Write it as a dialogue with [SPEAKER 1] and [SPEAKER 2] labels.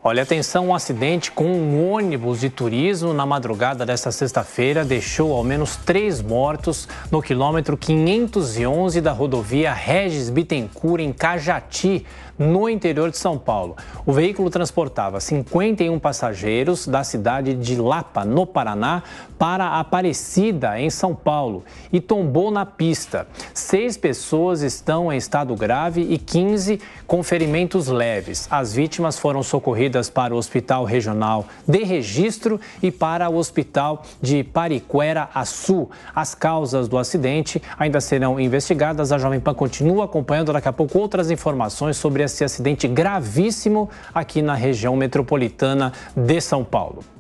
[SPEAKER 1] Olha, atenção, um acidente com um ônibus de turismo na madrugada desta sexta-feira deixou ao menos 3 mortos no quilômetro 511 da rodovia Regis Bittencourt, em Cajati, no interior de São Paulo. O veículo transportava 51 passageiros da cidade de Lapa, no Paraná, para Aparecida, em São Paulo, e tombou na pista. 6 pessoas estão em estado grave e 15 com ferimentos leves. As vítimas foram socorridas para o Hospital Regional de Registro e para o Hospital de Pariquera-Açu. As causas do acidente ainda serão investigadas. A Jovem Pan continua acompanhando daqui a pouco outras informações sobre esse acidente gravíssimo aqui na região metropolitana de São Paulo.